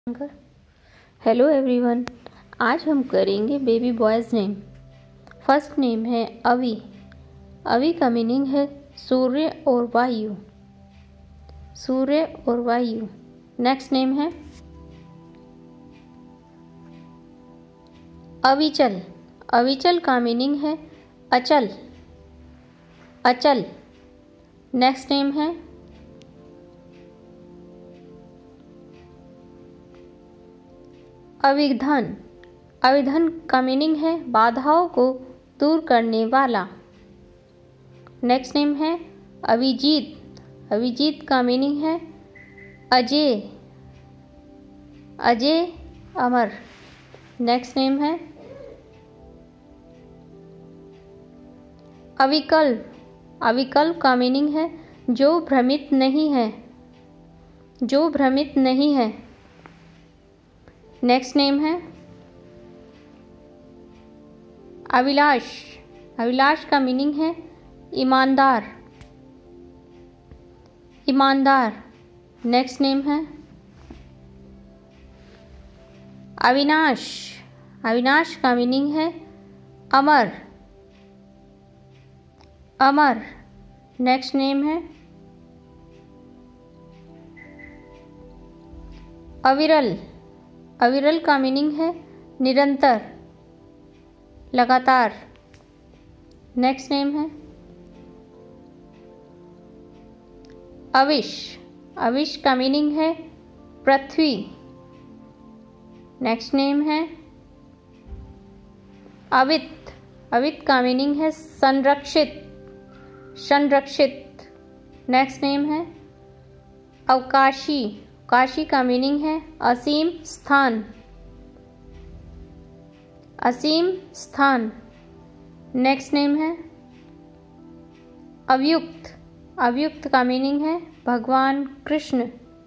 Hello everyone, आज हम करेंगे baby boys name. First name है अवी। अवी का मीनिंग है सूर्य और वायु। सूर्य और वायु। नेक्स्ट नेम है अविचल। अविचल का मीनिंग है अचल। अचल। नेक्स्ट नेम है अविघ्न। अविघ्न का मीनिंग है बाधाओं को दूर करने वाला। नेक्स्ट नेम है अभिजीत। अभिजीत का मीनिंग है अजय। अजय, अमर। नेक्स्ट नेम है अविकल्प। अविकल्प का मीनिंग है जो भ्रमित नहीं है। जो भ्रमित नहीं है। नेक्स्ट नेम है अभिलाष। अभिलाष का मीनिंग है ईमानदार। ईमानदार। नेक्स्ट नेम है अविनाश। अविनाश का मीनिंग है अमर। अमर। नेक्स्ट नेम है अविरल। अविरल का मीनिंग है निरंतर, लगातार। नेक्स्ट नेम है अविश। अविश का मीनिंग है पृथ्वी। नेक्स्ट नेम है अवित। अवित का मीनिंग है संरक्षित। संरक्षित। नेक्स्ट नेम है अवकाशी। अवकाशी का मीनिंग है असीम स्थान। असीम स्थान। नेक्स्ट नेम है अवयुक्त। अवयुक्त का मीनिंग है भगवान कृष्ण।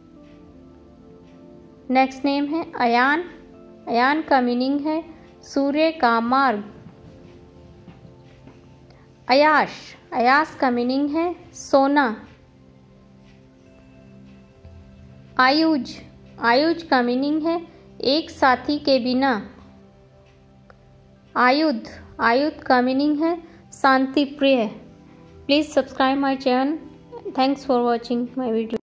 नेक्स्ट नेम है अयान। अयान का मीनिंग है सूर्य का मार्ग। अयाश। अयास का मीनिंग है सोना। आयुज। आयुज का मीनिंग है एक साथी के बिना। आयुध। आयुध का मीनिंग है शांति प्रिय। Please subscribe my channel. Thanks for watching my video.